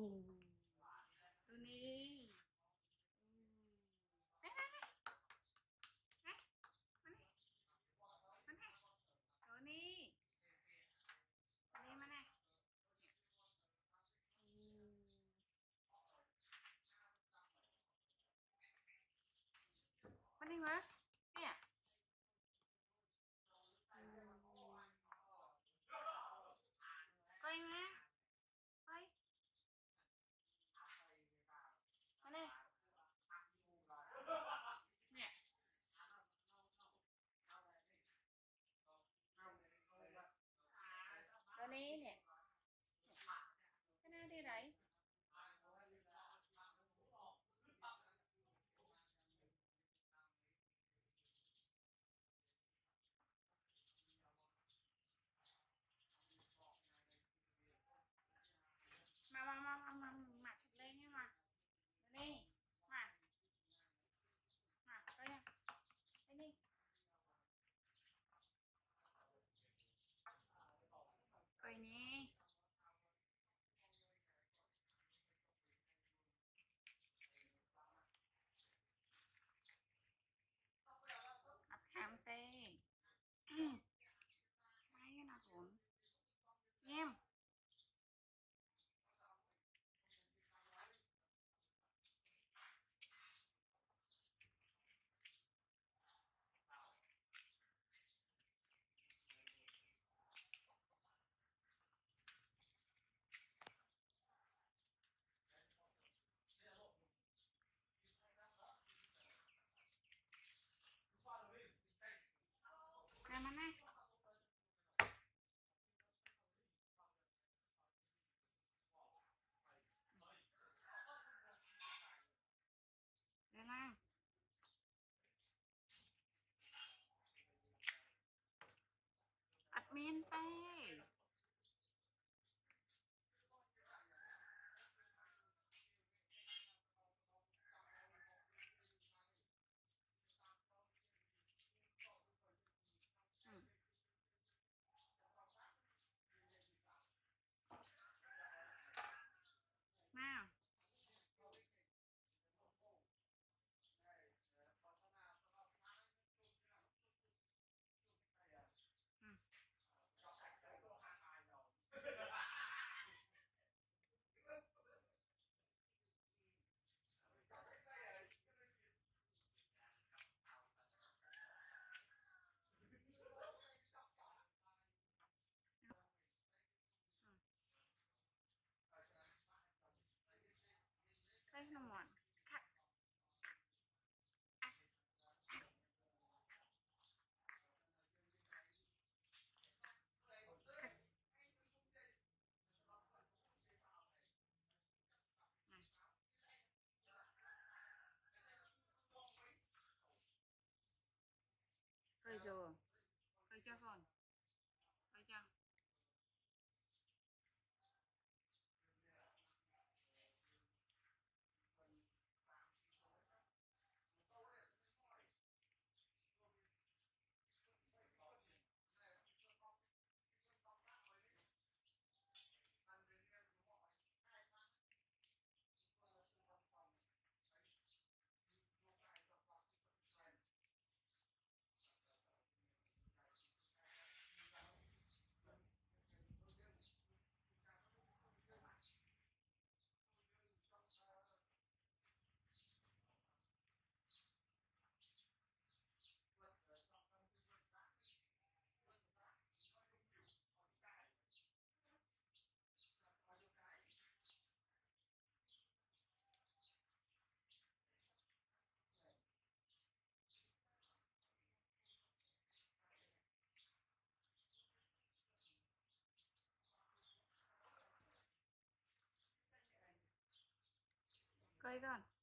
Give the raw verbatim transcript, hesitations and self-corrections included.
Tony. Đấy, đấy, đấy. Đấy, mà này. Mà này. Tony. Tony mà này. Mà đi mà. Nè. Coi mà. Coi. Mà này. Nè. Tony nè. Cái nào đi đấy? Mà mà mà mà mà mặt lên nha mà. Tony. Mà. Mà coi nha. Đây đi. Coi nè. Ập khám tê. Hai cái nào cũng em. Cái mà này. Đây là admin tê. Ừ. Nào. Ừ. Đây là món khắc. À. À. Khắc. Này. Cười rồi. Cười cho con. Cười cho. Cười con.